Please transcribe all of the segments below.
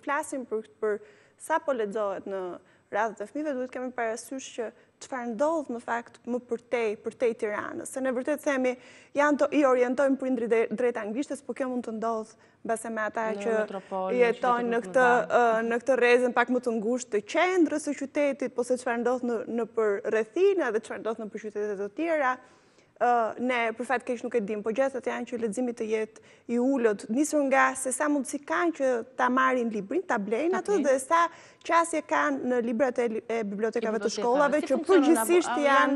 flasim për sa po lexohet në radhët e fëmijëve, duhet kemi parasysh që çfarë ndodh në fakt më përtej Tiranës. Se ne vërtet themi i orientojmë prindrit drejt anglishtes, por kjo mund të ndodh mbase me ata që jetojnë në këtë rrezën pak më të ngushtë të qendrës së qytetit, po se çfarë ndodh në për rrethina dhe çfarë ndodh në për qytete të tjera. Ne për fat keq nuk e dim, po gjasat janë që leximi të jetë i ulët, nisur nga se sa mundësi kanë që ta marrin librin, ta blejnë atë dhe sa qasje kanë në librat e bibliotekave të shkollave që përgjithsisht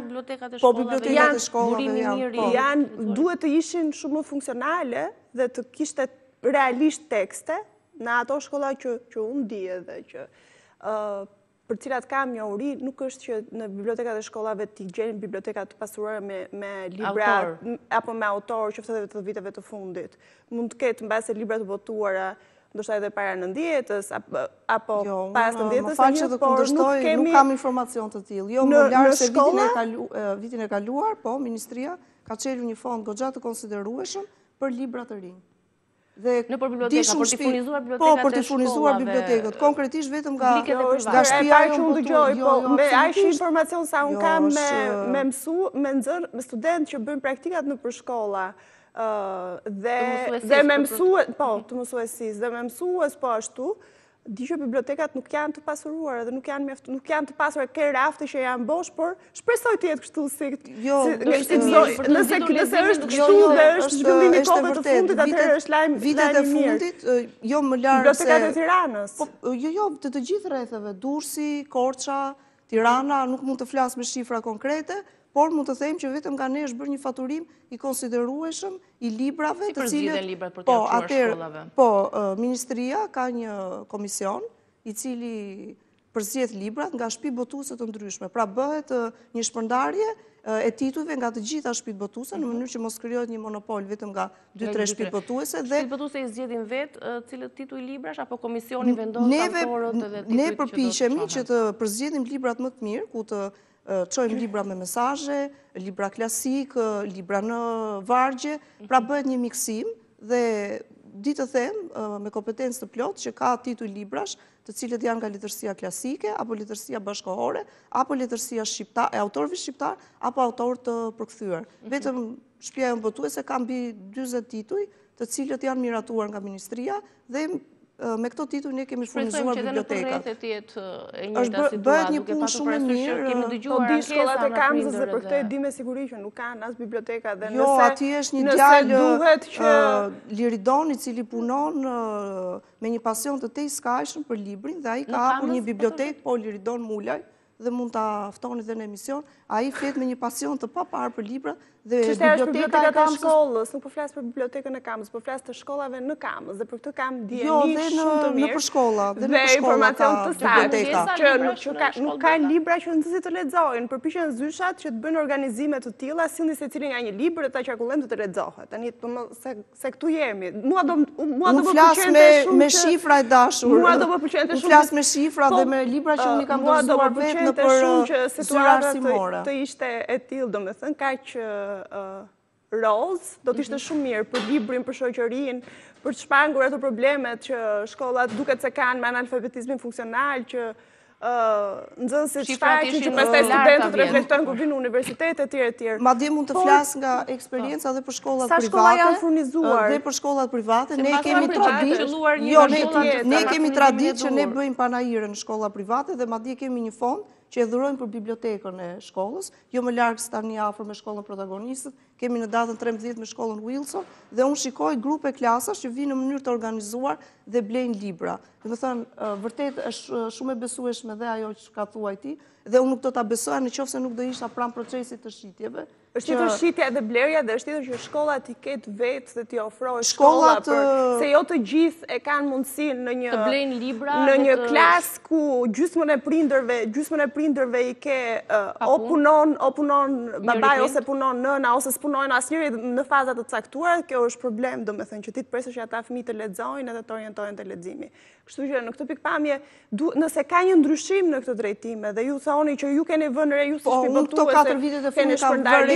janë duhet të ishin shumë më funksionale dhe të kishte realisht tekste në ato shkolla që unë di edhe që për cilat kam njohuri, nuk është që në bibliotekat e shkollave t'i gjeni bibliotekat të pasuruara me libra apo me autor që fëtëve të viteve të fundit. Mund të ketë mbase libra të botuara, ndoshta edhe para 90-s apo pas 90-s. Më falë që të kundërshtoj, nuk kam informacion të tillë. Jo, më larë se vitin e kaluar, po, Ministria ka çelur një fond goxha të konsiderueshëm për libra të rinj. Në për biblioteka, për t'i furnizuar bibliotekat e shkollave. Po, për t'i furnizuar bibliotekët. Konkretisht vetëm nga shtëpia që unë dëgjoj, po, me aq informacion sa unë kam me studentë që bëjnë praktikat në përshkolla dhe me mësues, po, të mësuesis, dhe me mësues po ashtu, di që bibliotekat nuk janë të pasuruara dhe nuk janë të pasura ke rafte që janë bosh, por shpresoj të jetë kështu si nëse është kështu dhe është zhvillimi i kohëve të fundit, atëherë është lajm i mirë. Vitet e fundit, jo më larë se... Bibliotekat e Tiranës. Jo, të gjithë rrethave, Durrësi, Korça, Tirana, nuk mund të flas me shifra konkrete, por mund të them që vetëm nga ne është bërë një faturim i konsiderueshëm i librave të cilët po, Ministria ka një komision i cili përzgjedh librat nga shtëpi botuese të ndryshme. Pra bëhet një shpërndarje e titujve nga të gjitha shtëpitë botuese në mënyrë që mos krijohet një monopol vetëm nga 2-3 shtëpi botuese dhe shtëpitë botuese i zgjedhin vetë cilët tituj librash apo komisioni vendos autorët edhe tituj. Ne përpiqemi që të përzgjedhim librat më të mirë, ku të çojmë libra me mesazhe, libra klasik, libra në vargje, pra bëhet një miksim dhe di të them me kompetencë të plotë që ka tituj librash të cilët janë nga letërsia klasike, apo letërsia bashkëkohore, apo letërsia shqiptar, e autorëve shqiptar, apo autorë të përkthyer. Vetëm shtëpia jonë botuese ka mbi 40 tituj, të cilët janë miratuar nga Ministria dhe me këto tituj ne kemi furnizuar bibliotekat. Bëhet një punë shumë e mirë. Kemi dëgjuar di shkollat e Kamzës dhe për këtë e di me siguri që nuk kanë as biblioteka dhe jo, aty është një djalë Liridon i cili punon me një pasion të tejskajshëm për librin dhe ai ka hapur një bibliotekë, po Liridon Mulaj, dhe mund ta ftoni dhe në emision, ai flet me një pasion të paparë për libra dhe biblioteka e shkollës, nuk po flas për bibliotekën e Kamës, po flas të shkollave në Kamës dhe për këtë kam dijeni shumë të mirë. Në përshkolla, dhe informacion të saktë që nuk ka libra që nxënësit të lexojnë, përpiqen zyshat që të bëjnë organizime të tilla, sillni secili nga një libër dhe ta qarkullojmë të lexohet. Tani se këtu jemi. Mua do më pëlqente shumë me shifra e dashur. Mua do më pëlqente shumë. Flas me shifra dhe me libra që unë kam dorëzuar vetë në për zyra arsimore. Të ishte e tillë, domethënë kaq roz, do të ishte shumë mirë për librin, për shoqërinë, për të shpangur ato problemet që shkollat duket se kanë me analfabetizmin funksional, që nxënësit shfaqin që pastaj studentët reflektojnë kur vinë në universitet e tjerë. Madje mund të flas nga eksperienca dhe për shkollat private. Sa shkolla janë furnizuar? Dhe për shkollat private, ne kemi traditë. Ne kemi traditë që ne bëjmë panajire në shkolla private dhe madje kemi një fond që e dhurojmë për bibliotekën e shkollës, jo më larg se tani afër me shkollën Protagonistët, kemi në datën 13 me shkollën Wilson, dhe unë shikoj grupe klasash që vinë në mënyrë të organizuar dhe blejnë libra. Domethënë, vërtet është shumë e besueshme dhe ajo që ka thuaj ti, dhe unë nuk do ta besoja nëse nuk do ishta pranë procesit të shitjeve. Është tjetër shitja dhe blerja dhe është tjetër që shkollat i ketë vetë dhe t'i ofrojë shkollat, se jo të gjithë e kanë mundësinë në një të blejnë libra në një klasë ku gjysmën e prindërve i ke o punon babai ose punon nëna ose s'punojnë asnjëri në faza të caktuara, kjo është problem, domethënë që ti të presësh që ata fëmijë të lexojnë edhe të orientohen te leximi. Kështu që në këtë pikpamje, nëse ka një ndryshim në këtë drejtim dhe ju thoni që ju keni vënë re ju si shpiftuese, këto 4 vitet e fundit ka vënë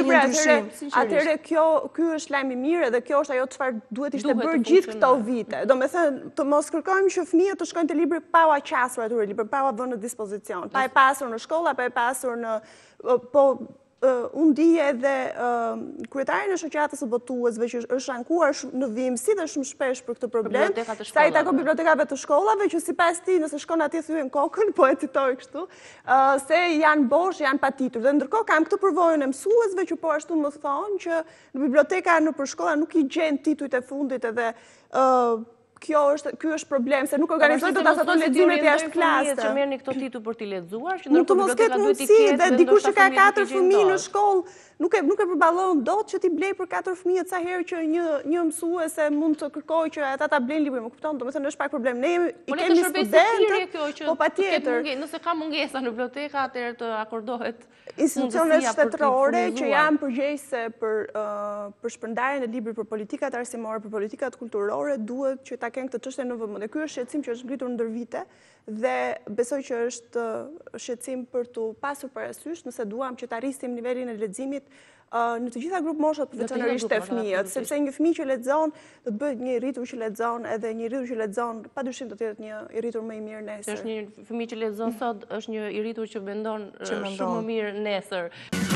një ndryshim, atëherë ky është lajm i mirë dhe kjo është ajo çfarë duhet ishte bërë gjithë këto vite. Domethënë, të mos kërkojmë që fëmijët të shkojnë te libri pa u qasur atyre libër, pa u vënë në dispozicion, pa e pasur në shkolla, pa e pasur në unë dije edhe kryetarin e shoqatës së botuesve që është ankuar në vimësi dhe shumë shpesh për këtë problem, sa i takon bibliotekave të shkollave, që sipas tij nëse shkon atje thyen kokën, po e citoj kështu, se janë bosh, janë patitur. Dhe ndërkohë kam këtë përvojën e mësuesve që po ashtu më thonë që në biblioteka nëpër shkolla nuk i gjen titujt e fundit edhe ky është problem, se nuk organizojnë të tasaton leximet jashtë klasë. Që merrni këto tituj për t'i lexuar, që nuk të mos ketë mundësi dhe dikush që ka 4 fëmijë në shkollë, nuk e përballon dot që ti blej për 4 fëmijë sa herë që një mësuese mund të kërkojë që ata ta blejnë librin, më kupton? Domethënë është pak problem. Ne i kemi studentë, po patjetër. Nëse ka mungesa në biblioteka, atëherë të akordohet institucionet shtetërore që janë përgjegjëse për shpërndarjen e librit, për politikat arsimore, për politikat kulturore, duhet që ta kenë këtë çështje në vëmendje. Ky është shqetësim që është ngritur ndër vite dhe besoj që është shqetësim për tu pasur parasysh nëse duam që të arrissim nivelin e leximit në të gjitha grup moshat, veçanërisht te fëmijët, sepse një fëmijë që lexon do të bëhet një i rritur që lexon, edhe një i rritur që lexon padyshim do të jetë një i rritur më i mirë nesër. Është një fëmijë që lexon sot, është një i rritur që mendon shumë më mirë nesër.